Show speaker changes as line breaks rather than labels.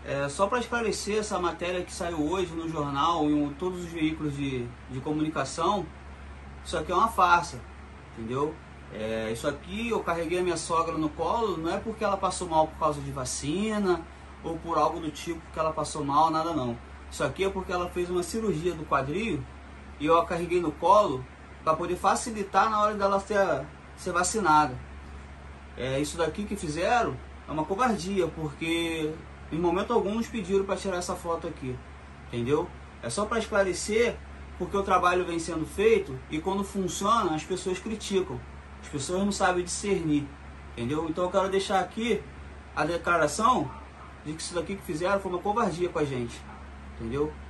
Só para esclarecer essa matéria que saiu hoje no jornal, em todos os veículos de comunicação, isso aqui é uma farsa, entendeu? Isso aqui eu carreguei a minha sogra no colo, não é porque ela passou mal por causa de vacina, ou por algo do tipo que ela passou mal, nada não. Isso aqui é porque ela fez uma cirurgia do quadril, e eu a carreguei no colo, para poder facilitar na hora dela ser vacinada. Isso daqui que fizeram é uma covardia, porque em momento algum nos pediram para tirar essa foto aqui, entendeu? É só para esclarecer, porque o trabalho vem sendo feito e quando funciona as pessoas criticam, as pessoas não sabem discernir, entendeu? Então eu quero deixar aqui a declaração de que isso daqui que fizeram foi uma covardia com a gente, entendeu?